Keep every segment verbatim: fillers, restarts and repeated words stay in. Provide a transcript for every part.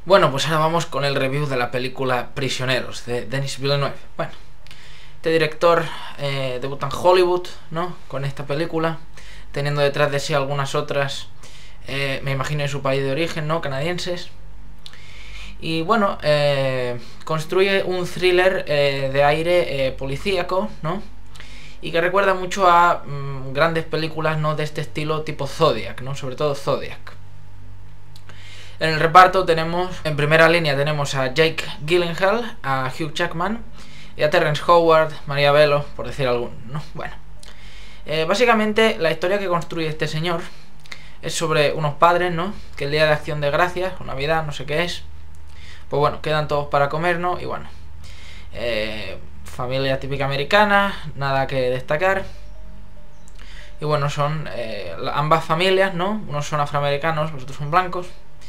Bueno, pues ahora vamos con el review de la película Prisioneros, de Denis Villeneuve. Bueno, este director eh, debuta en Hollywood, ¿no? Con esta película, teniendo detrás de sí algunas otras, eh, me imagino en su país de origen, ¿no? Canadienses. Y bueno, eh, construye un thriller eh, de aire eh, policíaco, ¿no? Y que recuerda mucho a mmm, grandes películas, ¿no? De este estilo tipo Zodiac, ¿no? Sobre todo Zodiac. En el reparto tenemos, en primera línea tenemos a Jake Gyllenhaal, a Hugh Jackman y a Terrence Howard, Maria Bello, por decir alguno, ¿no? Bueno, eh, básicamente la historia que construye este señor es sobre unos padres, ¿no? Que el día de Acción de Gracias, o Navidad, no sé qué es, pues bueno, quedan todos para comer, ¿no? Y bueno, eh, familia típica americana, nada que destacar. Y bueno, son eh, ambas familias, ¿no? Unos son afroamericanos, los otros son blancos.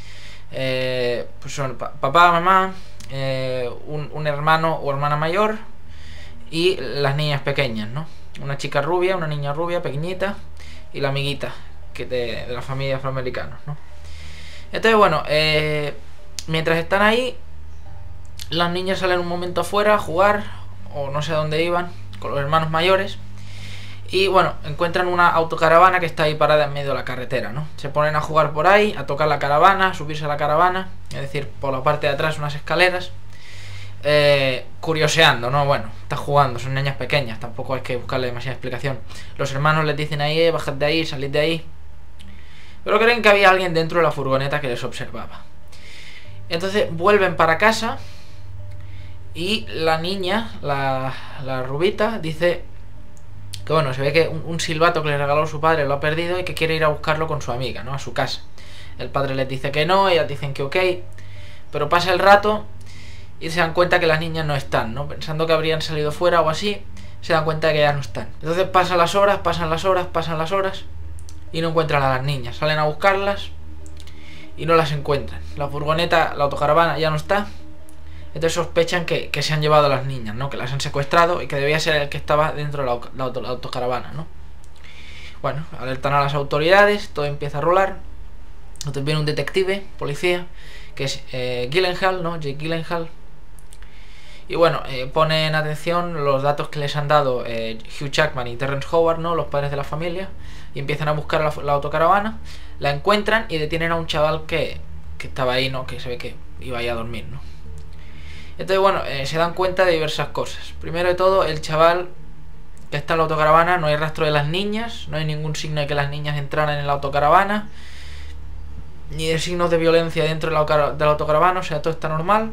Eh, pues son pa papá, mamá, eh, un, un hermano o hermana mayor y las niñas pequeñas, ¿no? Una chica rubia, una niña rubia pequeñita y la amiguita que de, de la familia afroamericana, ¿no? Entonces, bueno, eh, mientras están ahí, las niñas salen un momento afuera a jugar, o no sé a dónde iban, con los hermanos mayores. Y bueno, encuentran una autocaravana que está ahí parada en medio de la carretera, ¿no? Se ponen a jugar por ahí, a tocar la caravana, a subirse a la caravana, es decir, por la parte de atrás unas escaleras, eh, curioseando, ¿no? Bueno, está jugando, son niñas pequeñas, tampoco hay que buscarle demasiada explicación. Los hermanos les dicen ahí, eh, bajad de ahí, salid de ahí. Pero creen que había alguien dentro de la furgoneta que les observaba. Entonces vuelven para casa y la niña, la, la rubita, dice que bueno, se ve que un, un silbato que le regaló su padre lo ha perdido y que quiere ir a buscarlo con su amiga, ¿no? A su casa. El padre les dice que no, ellas dicen que ok, pero pasa el rato y se dan cuenta que las niñas no están, ¿no? Pensando que habrían salido fuera o así, se dan cuenta de que ya no están. Entonces pasan las horas, pasan las horas, pasan las horas y no encuentran a las niñas. Salen a buscarlas y no las encuentran. La furgoneta, la autocaravana ya no está. Entonces sospechan que, que se han llevado a las niñas, ¿no? Que las han secuestrado y que debía ser el que estaba dentro de la, la, auto, la autocaravana, ¿no? Bueno, alertan a las autoridades, todo empieza a rolar. Entonces viene un detective, policía, que es eh, Gyllenhaal, ¿no? Jake Gyllenhaal. Y bueno, eh, ponen en atención los datos que les han dado eh, Hugh Jackman y Terrence Howard, ¿no? Los padres de la familia. Y empiezan a buscar la, la autocaravana. La encuentran y detienen a un chaval que, que estaba ahí, ¿no? Que se ve que iba ahí a dormir, ¿no? Entonces, bueno, eh, se dan cuenta de diversas cosas. Primero de todo, el chaval que está en la autocaravana, no hay rastro de las niñas, no hay ningún signo de que las niñas entraran en la autocaravana, ni de signos de violencia dentro de la, de la autocaravana, o sea, todo está normal.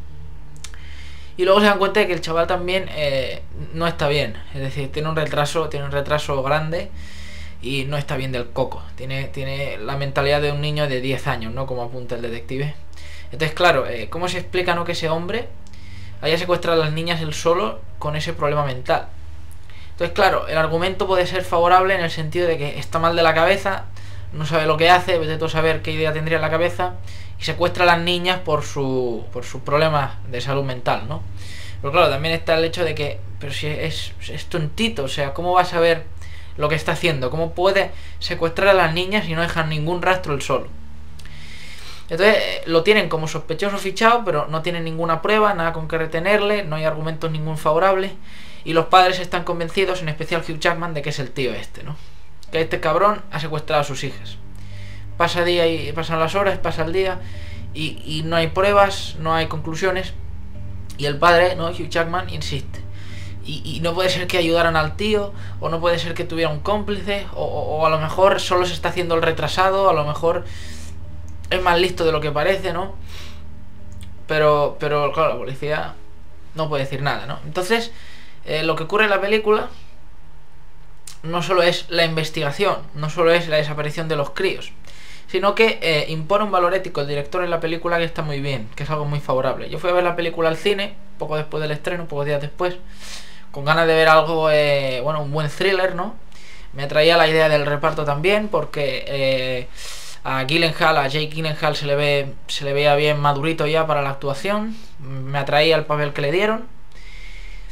Y luego se dan cuenta de que el chaval también eh, no está bien, es decir, tiene un retraso, tiene un retraso grande y no está bien del coco. Tiene, tiene la mentalidad de un niño de diez años, ¿no? Como apunta el detective. Entonces, claro, eh, ¿cómo se explica, no, que ese hombre haya secuestrado a las niñas él solo con ese problema mental? Entonces, claro, el argumento puede ser favorable en el sentido de que está mal de la cabeza, no sabe lo que hace, vete tú a saber qué idea tendría en la cabeza, y secuestra a las niñas por su por sus problemas de salud mental, ¿no? Pero claro, también está el hecho de que, pero si es, es tontito, o sea, ¿cómo va a saber lo que está haciendo? ¿Cómo puede secuestrar a las niñas y no dejar ningún rastro él solo? Entonces lo tienen como sospechoso fichado, pero no tienen ninguna prueba, nada con que retenerle, no hay argumentos ningún favorables. Y los padres están convencidos, en especial Hugh Jackman, de que es el tío este, ¿no? Que este cabrón ha secuestrado a sus hijas. Pasa día y pasan las horas, pasa el día y, y no hay pruebas, no hay conclusiones. Y el padre, ¿no? Hugh Jackman, insiste. Y, y no puede ser que ayudaran al tío, o no puede ser que tuviera un cómplice, o, o, o a lo mejor solo se está haciendo el retrasado, a lo mejor es más listo de lo que parece, ¿no? Pero, pero claro, la policía no puede decir nada, ¿no? Entonces, eh, lo que ocurre en la película no solo es la investigación, no solo es la desaparición de los críos, sino que eh, impone un valor ético el director en la película que está muy bien, que es algo muy favorable. Yo fui a ver la película al cine, poco después del estreno, pocos días después, con ganas de ver algo, eh, bueno, un buen thriller, ¿no? Me atraía la idea del reparto también, porque Eh, a Gyllenhaal, a Jake Gyllenhaal se le ve se le veía bien madurito ya para la actuación. Me atraía el papel que le dieron.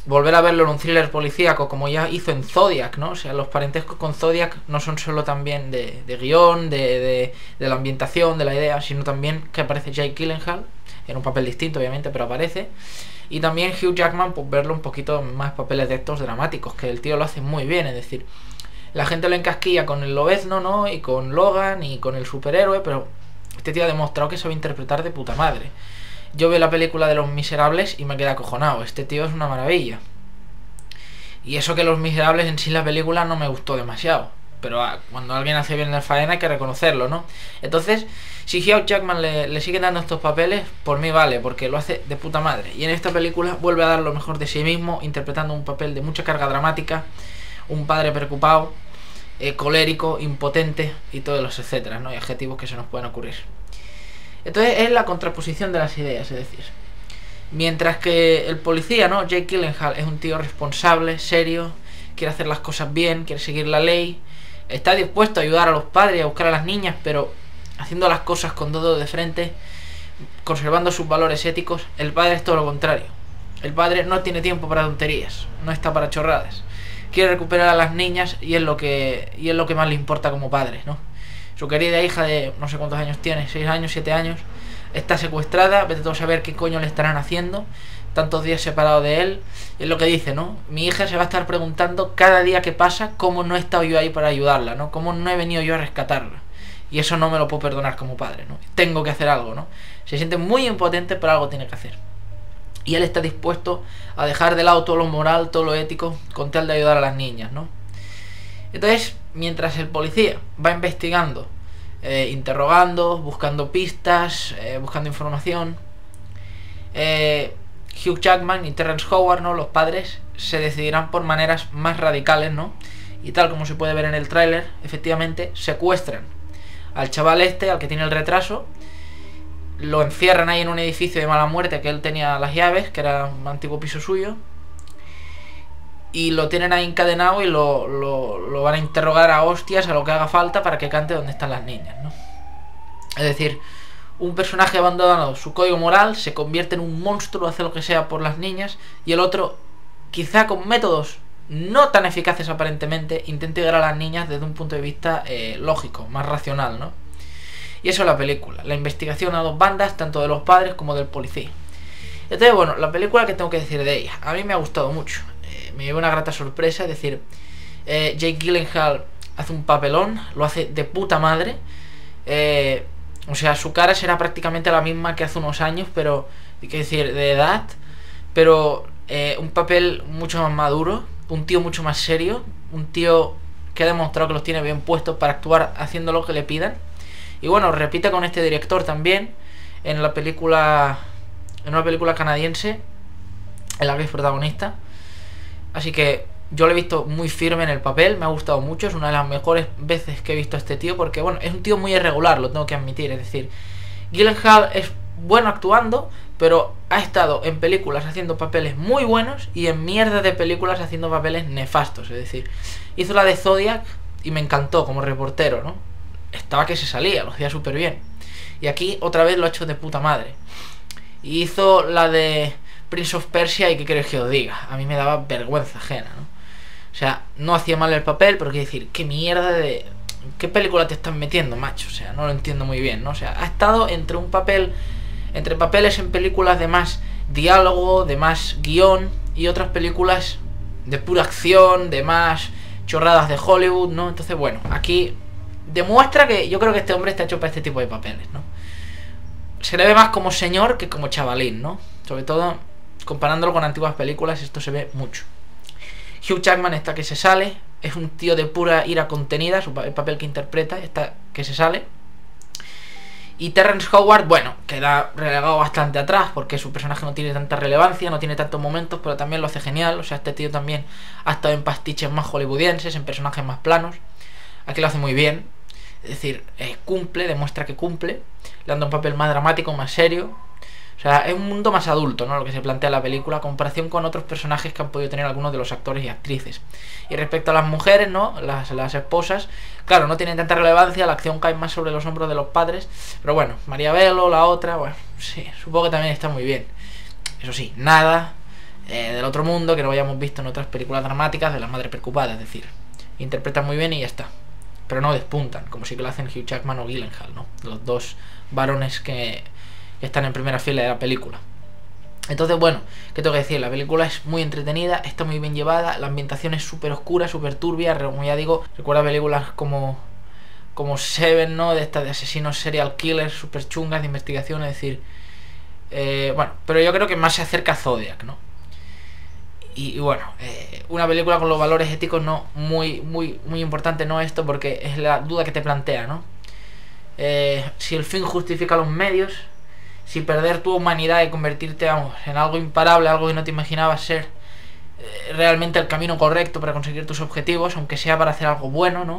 volver a verlo en un thriller policíaco como ya hizo en Zodiac, ¿no? O sea, los parentescos con Zodiac no son solo también de, de guión, de, de, de la ambientación, de la idea, sino también que aparece Jake Gyllenhaal, en un papel distinto obviamente, pero aparece. Y también Hugh Jackman, pues verlo un poquito más papeles de estos dramáticos, que el tío lo hace muy bien, es decir, la gente lo encasquilla con el lobezno, ¿no? Y con Logan y con el superhéroe, pero este tío ha demostrado que sabe interpretar de puta madre. Yo veo la película de Los Miserables y me queda acojonado. Este tío es una maravilla. Y eso que Los Miserables en sí la película no me gustó demasiado. Pero ah, cuando alguien hace bien la faena hay que reconocerlo, ¿no? Entonces, si Hugh Jackman le, le sigue dando estos papeles, por mí vale, porque lo hace de puta madre. Y en esta película vuelve a dar lo mejor de sí mismo, interpretando un papel de mucha carga dramática, un padre preocupado, eh, colérico, impotente y todos los etcétera, ¿no? Y adjetivos que se nos pueden ocurrir. Entonces es la contraposición de las ideas, es decir, mientras que el policía, ¿no? Jake Gyllenhaal es un tío responsable, serio, quiere hacer las cosas bien, quiere seguir la ley, está dispuesto a ayudar a los padres y a buscar a las niñas, pero haciendo las cosas con todo de frente, conservando sus valores éticos. El padre es todo lo contrario. El padre no tiene tiempo para tonterías, no está para chorradas. Quiere recuperar a las niñas y es lo que, y es lo que más le importa como padre, ¿no? Su querida hija de no sé cuántos años tiene, seis años, siete años, está secuestrada, vete todo a saber qué coño le estarán haciendo, tantos días separado de él. Y es lo que dice, ¿no? Mi hija se va a estar preguntando cada día que pasa cómo no he estado yo ahí para ayudarla, ¿no? Cómo no he venido yo a rescatarla. Y eso no me lo puedo perdonar como padre, ¿no? Tengo que hacer algo, ¿no? Se siente muy impotente, pero algo tiene que hacer. Y él está dispuesto a dejar de lado todo lo moral, todo lo ético, con tal de ayudar a las niñas, ¿no? Entonces, mientras el policía va investigando, eh, interrogando, buscando pistas, eh, buscando información, eh, Hugh Jackman y Terrence Howard, ¿no? Los padres se decidirán por maneras más radicales, ¿no? Y tal como se puede ver en el tráiler, efectivamente secuestran al chaval este, al que tiene el retraso, lo encierran ahí en un edificio de mala muerte que él tenía las llaves, que era un antiguo piso suyo, y lo tienen ahí encadenado y lo, lo, lo van a interrogar a hostias, a lo que haga falta para que cante donde están las niñas, ¿no? Es decir, un personaje abandonado su código moral, se convierte en un monstruo, hace lo que sea por las niñas, y el otro, quizá con métodos no tan eficaces aparentemente, intenta llegar a las niñas desde un punto de vista eh, lógico, más racional, ¿no? Y eso es la película, la investigación a dos bandas, tanto de los padres como del policía. Entonces, bueno, la película, que tengo que decir de ella, a mí me ha gustado mucho, eh, me lleva una grata sorpresa, es decir, eh, Jake Gyllenhaal hace un papelón, lo hace de puta madre, eh, o sea, su cara será prácticamente la misma que hace unos años, pero, hay que decir, de edad, pero eh, un papel mucho más maduro, un tío mucho más serio, un tío que ha demostrado que los tiene bien puestos para actuar haciendo lo que le pidan. Y bueno, repite con este director también en la película, en una película canadiense en la que es protagonista. Así que yo lo he visto muy firme en el papel, me ha gustado mucho, es una de las mejores veces que he visto a este tío, porque bueno, es un tío muy irregular, lo tengo que admitir, es decir, Gyllenhaal es bueno actuando, pero ha estado en películas haciendo papeles muy buenos y en mierda de películas haciendo papeles nefastos, es decir, hizo la de Zodiac y me encantó como reportero, ¿no? Estaba que se salía, lo hacía súper bien. Y aquí otra vez lo ha hecho de puta madre. Y hizo la de Prince of Persia y qué queréis que os diga, a mí me daba vergüenza ajena, ¿no? O sea, no hacía mal el papel, pero quiero decir, qué mierda de... ¿Qué película te están metiendo, macho? O sea, no lo entiendo muy bien, ¿no? O sea, ha estado entre un papel... Entre papeles en películas de más diálogo, de más guión, y otras películas de pura acción, de más chorradas de Hollywood, ¿no? Entonces, bueno, aquí demuestra que yo creo que este hombre está hecho para este tipo de papeles, ¿no? Se le ve más como señor que como chavalín, ¿no? Sobre todo, comparándolo con antiguas películas, esto se ve mucho. Hugh Jackman está que se sale, es un tío de pura ira contenida, su, el papel que interpreta está que se sale. Y Terrence Howard, bueno, queda relegado bastante atrás porque su personaje no tiene tanta relevancia, no tiene tantos momentos, pero también lo hace genial. O sea, este tío también ha estado en pastiches más hollywoodienses, en personajes más planos. Aquí lo hace muy bien, es decir, eh, cumple, demuestra que cumple. Le da un papel más dramático, más serio. O sea, es un mundo más adulto, ¿no? Lo que se plantea en la película, a comparación con otros personajes que han podido tener algunos de los actores y actrices. Y respecto a las mujeres, ¿no? Las, las esposas, claro, no tienen tanta relevancia, la acción cae más sobre los hombros de los padres. Pero bueno, María Bello, la otra, bueno, sí, supongo que también está muy bien. Eso sí, nada eh, del otro mundo que no hayamos visto en otras películas dramáticas de la madre preocupada, es decir, interpretan muy bien y ya está, pero no despuntan, como sí que lo hacen Hugh Jackman o Gyllenhaal, ¿no? Los dos varones que están en primera fila de la película. Entonces, bueno, ¿qué tengo que decir? La película es muy entretenida, está muy bien llevada, la ambientación es súper oscura, súper turbia, como ya digo, recuerda películas como, como Seven, ¿no? De estas de asesinos serial killers, súper chungas de investigación, es decir, eh, bueno, pero yo creo que más se acerca a Zodiac, ¿no? Y, y bueno, eh, una película con los valores éticos no muy, muy, muy importante, no esto, porque es la duda que te plantea, ¿no? Eh, si el fin justifica los medios, si perder tu humanidad y convertirte, vamos, en algo imparable, algo que no te imaginabas ser eh, realmente el camino correcto para conseguir tus objetivos, aunque sea para hacer algo bueno, ¿no?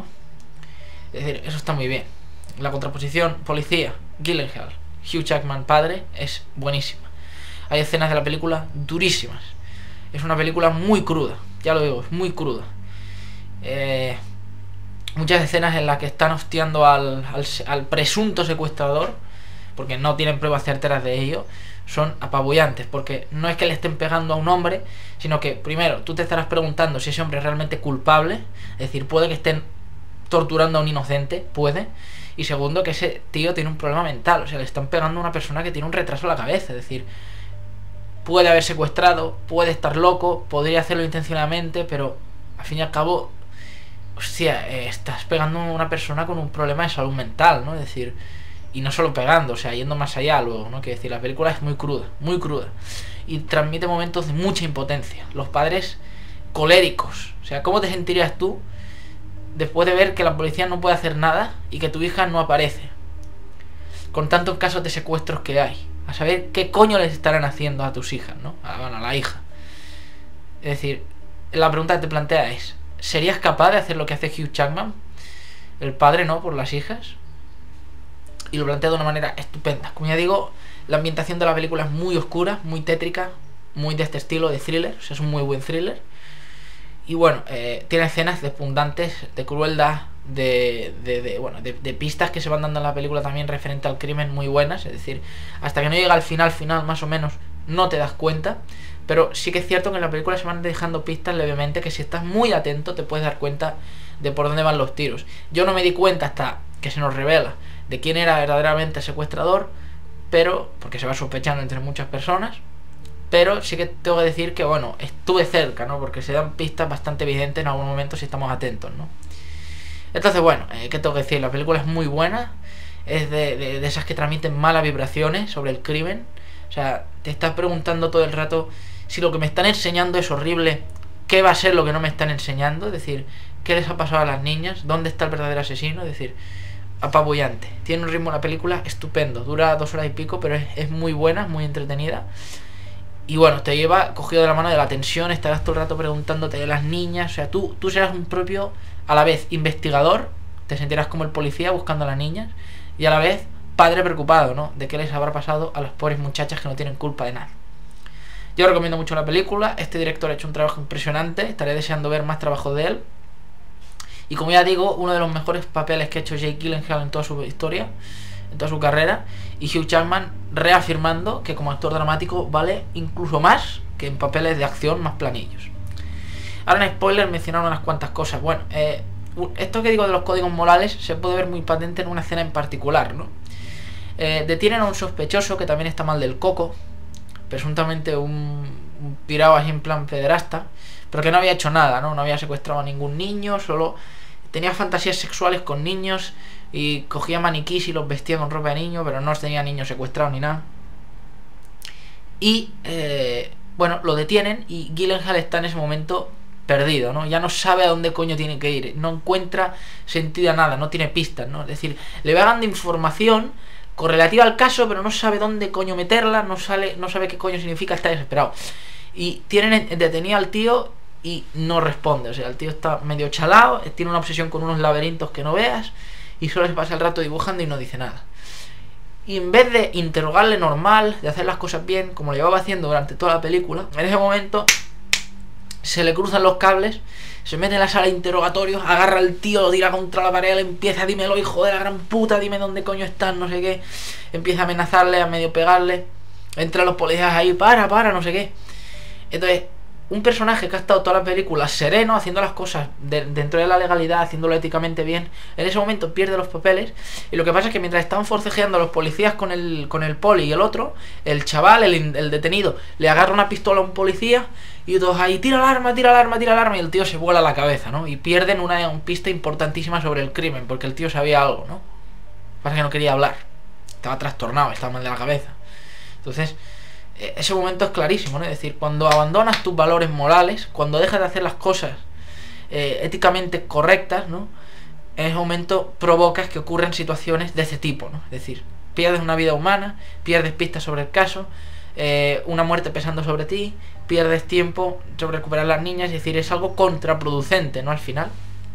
Es decir, eso está muy bien. La contraposición policía, Gyllenhaal, Hugh Jackman padre, es buenísima. Hay escenas de la película durísimas. Es una película muy cruda, ya lo digo, es muy cruda. Eh, muchas escenas en las que están hostiando al, al, al presunto secuestrador, porque no tienen pruebas certeras de ello, son apabullantes, porque no es que le estén pegando a un hombre, sino que, primero, tú te estarás preguntando si ese hombre es realmente culpable, es decir, puede que estén torturando a un inocente, puede, y segundo, que ese tío tiene un problema mental, o sea, le están pegando a una persona que tiene un retraso en la cabeza, es decir, puede haber secuestrado, puede estar loco, podría hacerlo intencionadamente, pero al fin y al cabo, hostia, eh, estás pegando a una persona con un problema de salud mental, ¿no? Es decir, y no solo pegando, o sea, yendo más allá luego, ¿no? Quiero decir, la película es muy cruda, muy cruda. Y transmite momentos de mucha impotencia. Los padres coléricos. O sea, ¿cómo te sentirías tú después de ver que la policía no puede hacer nada y que tu hija no aparece? Con tantos casos de secuestros que hay. A saber qué coño les estarán haciendo a tus hijas, ¿no? A, bueno, a la hija. Es decir, la pregunta que te plantea es, ¿serías capaz de hacer lo que hace Hugh Jackman? El padre, ¿no? Por las hijas. Y lo plantea de una manera estupenda. Como ya digo, la ambientación de la película es muy oscura, muy tétrica, muy de este estilo de thriller, o sea, es un muy buen thriller. Y bueno, eh, tiene escenas despuntantes de crueldad, de, de, de bueno, de, de pistas que se van dando en la película también referente al crimen muy buenas, es decir, hasta que no llega al final, final más o menos, no te das cuenta. Pero sí que es cierto que en la película se van dejando pistas levemente que si estás muy atento te puedes dar cuenta de por dónde van los tiros. Yo no me di cuenta hasta que se nos revela de quién era verdaderamente el secuestrador, pero porque se va sospechando entre muchas personas, pero sí que tengo que decir que bueno, estuve cerca, ¿no? Porque se dan pistas bastante evidentes en algún momento si estamos atentos, ¿no? Entonces bueno, eh, ¿qué tengo que decir? La película es muy buena, es de, de, de esas que transmiten malas vibraciones sobre el crimen, o sea, te estás preguntando todo el rato si lo que me están enseñando es horrible, ¿qué va a ser lo que no me están enseñando? Es decir, ¿qué les ha pasado a las niñas? ¿Dónde está el verdadero asesino? Es decir, apabullante. Tiene un ritmo la película estupendo. Dura dos horas y pico, pero es, es muy buena, muy entretenida. Y bueno, te lleva cogido de la mano de la tensión, estarás todo el rato preguntándote de las niñas. O sea, tú, tú serás un propio, a la vez, investigador, te sentirás como el policía buscando a las niñas, y a la vez, padre preocupado, ¿no? De qué les habrá pasado a las pobres muchachas que no tienen culpa de nada. Yo recomiendo mucho la película. Este director ha hecho un trabajo impresionante. Estaré deseando ver más trabajo de él. Y como ya digo, uno de los mejores papeles que ha hecho Jake Gyllenhaal en toda su historia, en toda su carrera, y Hugh Jackman reafirmando que como actor dramático vale incluso más que en papeles de acción más planillos. Ahora en spoiler mencionaron unas cuantas cosas. Bueno, eh, esto que digo de los códigos morales se puede ver muy patente en una escena en particular, ¿no? Eh, detienen a un sospechoso que también está mal del coco, presuntamente un, un pirado así en plan pederasta, pero que no había hecho nada, ¿no? No había secuestrado a ningún niño, solo tenía fantasías sexuales con niños y cogía maniquís y los vestía con ropa de niño, pero no tenía niños secuestrados ni nada. Y, eh, bueno, lo detienen y Gyllenhaal está en ese momento perdido, ¿no? Ya no sabe a dónde coño tiene que ir, no encuentra sentido a nada, no tiene pistas, ¿no? Es decir, le va dando información correlativa al caso, pero no sabe dónde coño meterla, no, sale, no sabe qué coño significa, está desesperado. Y tienen detenido al tío y no responde, o sea, el tío está medio chalado, tiene una obsesión con unos laberintos que no veas y solo se pasa el rato dibujando y no dice nada. Y en vez de interrogarle normal, de hacer las cosas bien, como lo llevaba haciendo durante toda la película, en ese momento se le cruzan los cables, se mete en la sala de interrogatorios, agarra al tío, lo tira contra la pared, le empieza, dímelo hijo de la gran puta, dime dónde coño estás, no sé qué, empieza a amenazarle, a medio pegarle, entran los policías ahí, para, para, no sé qué. Entonces, un personaje que ha estado toda la película sereno, haciendo las cosas de, dentro de la legalidad, haciéndolo éticamente bien, en ese momento pierde los papeles. Y lo que pasa es que mientras están forcejeando los policías con el, con el poli y el otro, el chaval, el, el detenido, le agarra una pistola a un policía y todos ahí, tira el arma, tira el arma, tira el arma, y el tío se vuela la cabeza, ¿no? Y pierden una, una pista importantísima sobre el crimen, porque el tío sabía algo, ¿no? Lo que pasa es que no quería hablar, estaba trastornado, estaba mal de la cabeza. Entonces, ese momento es clarísimo, ¿no? Es decir, cuando abandonas tus valores morales, cuando dejas de hacer las cosas eh, éticamente correctas, ¿no? En ese momento provocas que ocurran situaciones de ese tipo, ¿no? Es decir, pierdes una vida humana, pierdes pistas sobre el caso, eh, una muerte pesando sobre ti, pierdes tiempo sobre recuperar a las niñas, es decir, es algo contraproducente, ¿no? Al final.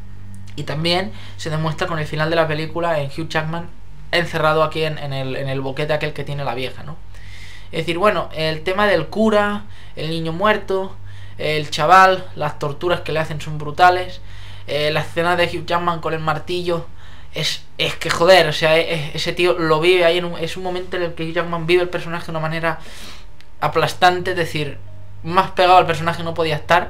Y también se demuestra con el final de la película en Hugh Jackman encerrado aquí en, en, el, en el boquete aquel que tiene la vieja, ¿no? Es decir, bueno, el tema del cura, el niño muerto, el chaval, las torturas que le hacen son brutales. Eh, la escena de Hugh Jackman con el martillo es, es que joder, o sea, es, ese tío lo vive ahí, en un, es un momento en el que Hugh Jackman vive el personaje de una manera aplastante, es decir, más pegado al personaje no podía estar.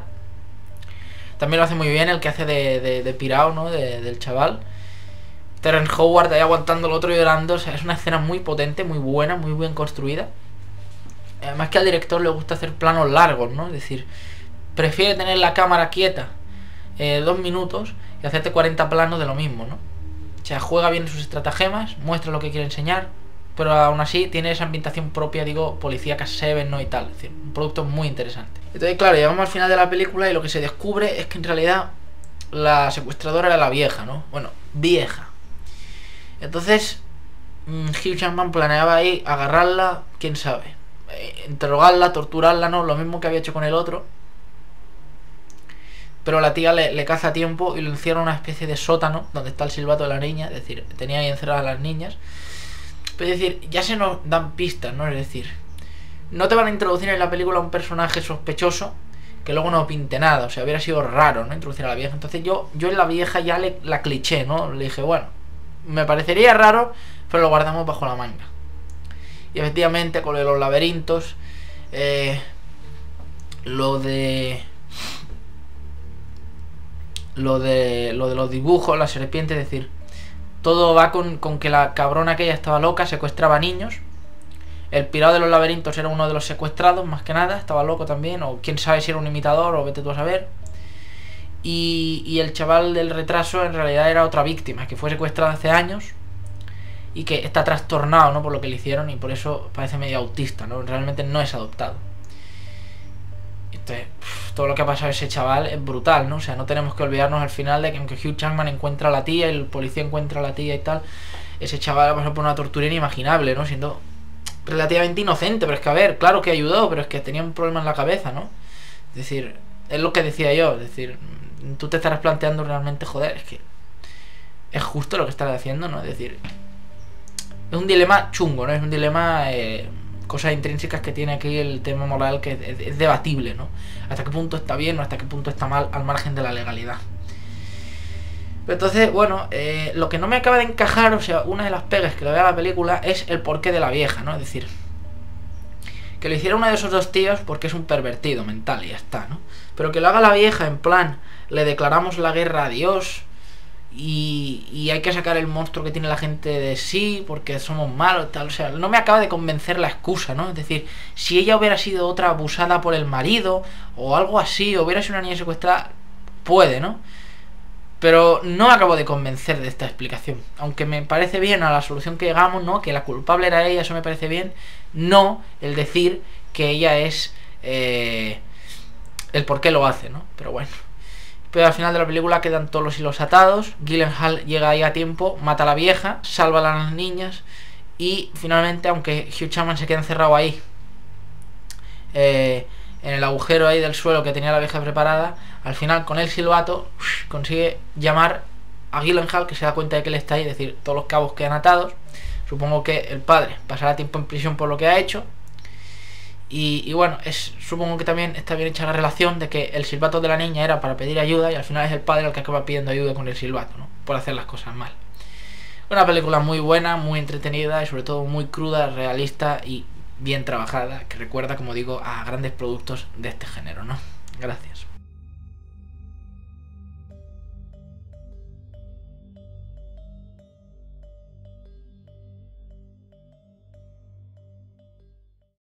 También lo hace muy bien el que hace de, de, de pirao, ¿no? De, del chaval. Terrence Howard ahí aguantando al otro y llorando, o sea, es una escena muy potente, muy buena, muy bien construida. Además que al director le gusta hacer planos largos, ¿no? Es decir, prefiere tener la cámara quieta eh, dos minutos y hacerte cuarenta planos de lo mismo, ¿no? O sea, juega bien sus estratagemas, muestra lo que quiere enseñar, pero aún así tiene esa ambientación propia, digo, policíaca Seven, ¿no? Y tal, es decir, un producto muy interesante. Entonces, claro, llegamos al final de la película y lo que se descubre es que en realidad la secuestradora era la vieja, ¿no? Bueno, vieja. Entonces, Hugh Jackman planeaba ahí agarrarla, quién sabe, interrogarla, torturarla, ¿no? Lo mismo que había hecho con el otro. Pero la tía le, le caza a tiempo y lo encierra en una especie de sótano donde está el silbato de la niña. Es decir, tenía ahí encerradas a las niñas. Pero es decir, ya se nos dan pistas, ¿no? Es decir, no te van a introducir en la película a un personaje sospechoso que luego no pinte nada. O sea, hubiera sido raro, ¿no? Introducir a la vieja. Entonces yo, yo en la vieja ya le, la cliché, ¿no? Le dije, bueno, me parecería raro, pero lo guardamos bajo la manga. Y efectivamente con los laberintos, eh, lo de lo de lo de los dibujos, la serpiente, es decir, todo va con, con que la cabrona aquella estaba loca, secuestraba niños. El pirado de los laberintos era uno de los secuestrados, más que nada, estaba loco también, o quién sabe si era un imitador, o vete tú a saber. Y, y el chaval del retraso en realidad era otra víctima, que fue secuestrada hace años y que está trastornado, ¿no? Por lo que le hicieron, y por eso parece medio autista, ¿no? Realmente no es adoptado. Entonces, pff, todo lo que ha pasado a ese chaval es brutal, ¿no? O sea, no tenemos que olvidarnos al final de que aunque Hugh Jackman encuentra a la tía y el policía encuentra a la tía y tal, ese chaval ha pasado por una tortura inimaginable, ¿no? Siendo relativamente inocente, pero es que, a ver, claro que ayudó, pero es que tenía un problema en la cabeza, ¿no? Es decir, es lo que decía yo, es decir, tú te estarás planteando realmente, joder, es que es justo lo que estás haciendo, ¿no? Es decir, es un dilema chungo, ¿no? Es un dilema, eh, cosas intrínsecas que tiene aquí el tema moral, que es, es debatible, ¿no? Hasta qué punto está bien o hasta qué punto está mal al margen de la legalidad. Pero entonces, bueno, eh, lo que no me acaba de encajar, o sea, una de las pegas que le veo a la película es el porqué de la vieja, ¿no? Es decir, que lo hiciera uno de esos dos tíos porque es un pervertido mental y ya está, ¿no? Pero que lo haga la vieja en plan, le declaramos la guerra a Dios y, y hay que sacar el monstruo que tiene la gente de sí porque somos malos y tal, o sea, no me acaba de convencer la excusa, ¿no? Es decir, si ella hubiera sido otra abusada por el marido o algo así, o hubiera sido una niña secuestrada, puede, ¿no? Pero no acabo de convencer de esta explicación. Aunque me parece bien a la solución que llegamos, ¿no? Que la culpable era ella, eso me parece bien. No el decir que ella es eh, el por qué lo hace, ¿no? Pero bueno. Pero al final de la película quedan todos los hilos atados. Gyllenhaal llega ahí a tiempo, mata a la vieja, salva a las niñas. Y finalmente, aunque Hugh Jackman se queda encerrado ahí, eh, en el agujero ahí del suelo que tenía la vieja preparada, al final con el silbato consigue llamar a Gyllenhaal, que se da cuenta de que él está ahí, es decir, todos los cabos quedan atados. Supongo que el padre pasará tiempo en prisión por lo que ha hecho. Y, y bueno, es, supongo que también está bien hecha la relación de que el silbato de la niña era para pedir ayuda y al final es el padre el que acaba pidiendo ayuda con el silbato, ¿no? Por hacer las cosas mal. Una película muy buena, muy entretenida y sobre todo muy cruda, realista y bien trabajada, que recuerda, como digo, a grandes productos de este género, ¿no? Gracias.